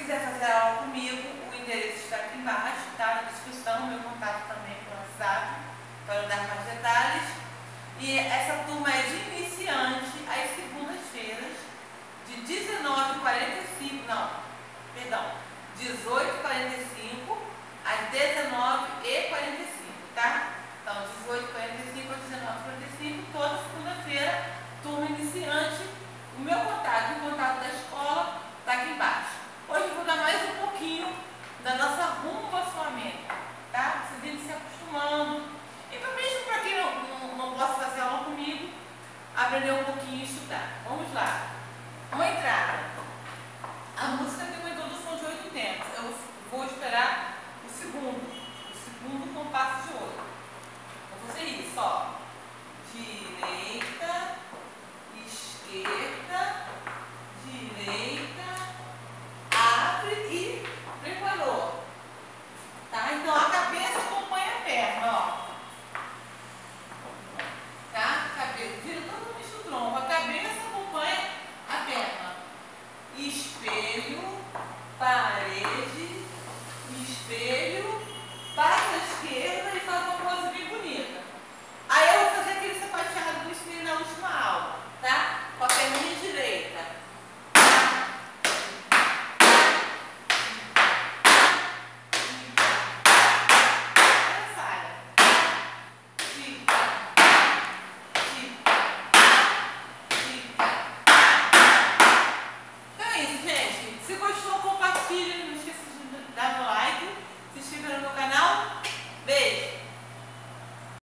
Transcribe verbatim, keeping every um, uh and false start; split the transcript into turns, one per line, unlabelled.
quiser fazer aula comigo, o endereço está aqui embaixo, está na descrição, meu contato também pelo WhatsApp, para eu dar mais detalhes. E essa turma é de iniciante, às segundas-feiras, de dezenove e quarenta e cinco, não, perdão, dezoito e quarenta e cinco